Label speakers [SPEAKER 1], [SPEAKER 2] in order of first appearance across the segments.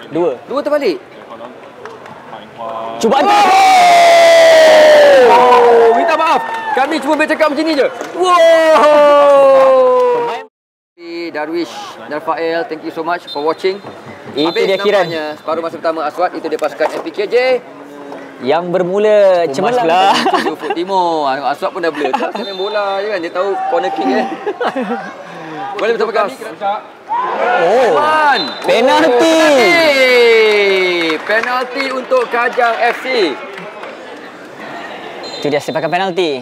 [SPEAKER 1] Dua terbalik.
[SPEAKER 2] Cubaan.
[SPEAKER 1] Oh, minta maaf. Kami cuma bercakap macam ni je. Wow. Darwish dan Fael, thank you so much for watching.
[SPEAKER 2] Itu
[SPEAKER 1] Habis
[SPEAKER 2] dia Kiran.
[SPEAKER 1] separuh masa pertama Aswad, itu dia pasukan MPKJ.
[SPEAKER 2] Yang bermula cemerlang lah.
[SPEAKER 1] Itu Ufuk Timur. Aswad pun dah blur. Tak main bola je kan. Dia tahu corner kick Boleh bersama kami.
[SPEAKER 2] Oh, penalti.
[SPEAKER 1] Penalti untuk Kajang FC.
[SPEAKER 2] Itu dia sepakan penalti.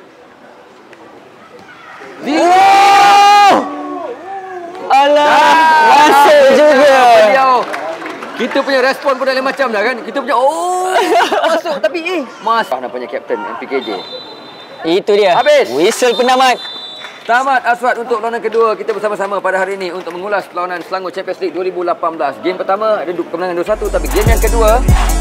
[SPEAKER 2] Alah, masuk juga.
[SPEAKER 1] Kita punya respon pun dah lain macam dah kan. Kita punya masuk tapi masuk nampaknya kapten MPKJ.
[SPEAKER 2] Itu dia.
[SPEAKER 1] Habis.
[SPEAKER 2] Whistle penamat.
[SPEAKER 1] Tamat Aswad untuk lawanan kedua. Kita bersama-sama pada hari ini untuk mengulas perlawanan Selangor Champions League 2018. Game pertama ada kemenangan 2-1, tapi game yang kedua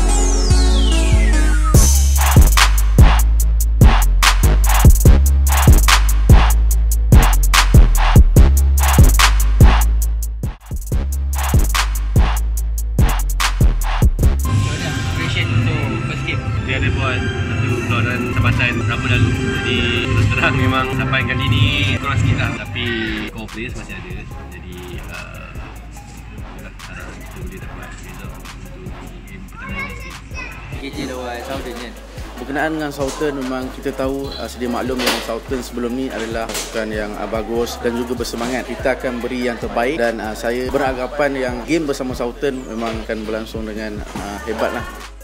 [SPEAKER 3] dia ada buat satu perlawanan sahabatan Rabu lalu. Jadi terus terang memang sampai kali ni kurang sikit lah. Tapi core players masih ada. Jadi harap kita boleh dapat result untuk game pertandingan nanti.
[SPEAKER 1] KJ lawan Southern kan.
[SPEAKER 4] Berkenaan dengan Southern, memang kita tahu sedia maklum yang Southern sebelum ni adalah pasukan yang bagus dan juga bersemangat. Kita akan beri yang terbaik dan saya beranggapan yang game bersama Southern memang akan berlangsung dengan hebat lah.